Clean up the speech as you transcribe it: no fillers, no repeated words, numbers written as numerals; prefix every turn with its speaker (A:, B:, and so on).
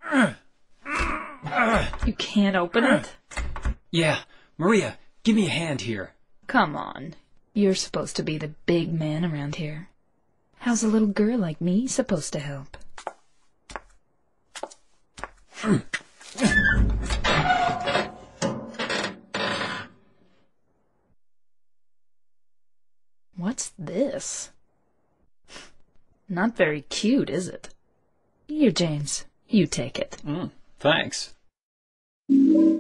A: You can't open it?
B: Yeah, Maria, give me a hand here.
A: Come on. You're supposed to be the big man around here. How's a little girl like me supposed to help? What's this? Not very cute, is it? Here, James. You take it.
B: Thanks.